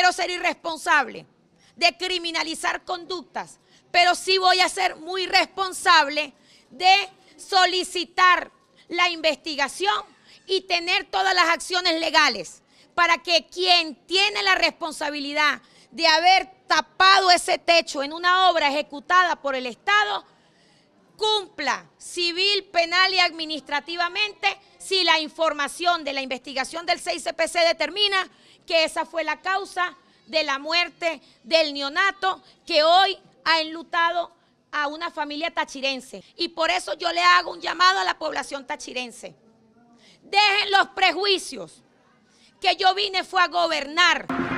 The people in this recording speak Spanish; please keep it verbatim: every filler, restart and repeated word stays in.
quiero ser irresponsable de criminalizar conductas, pero sí voy a ser muy responsable de solicitar la investigación y tener todas las acciones legales para que quien tiene la responsabilidad de haber tapado ese techo en una obra ejecutada por el Estado cumpla civil, penal y administrativamente si la información de la investigación del seis C P C determina que esa fue la causa de la muerte del neonato que hoy ha enlutado a una familia tachirense. Y por eso yo le hago un llamado a la población tachirense. Dejen los prejuicios, que yo vine fue a gobernar.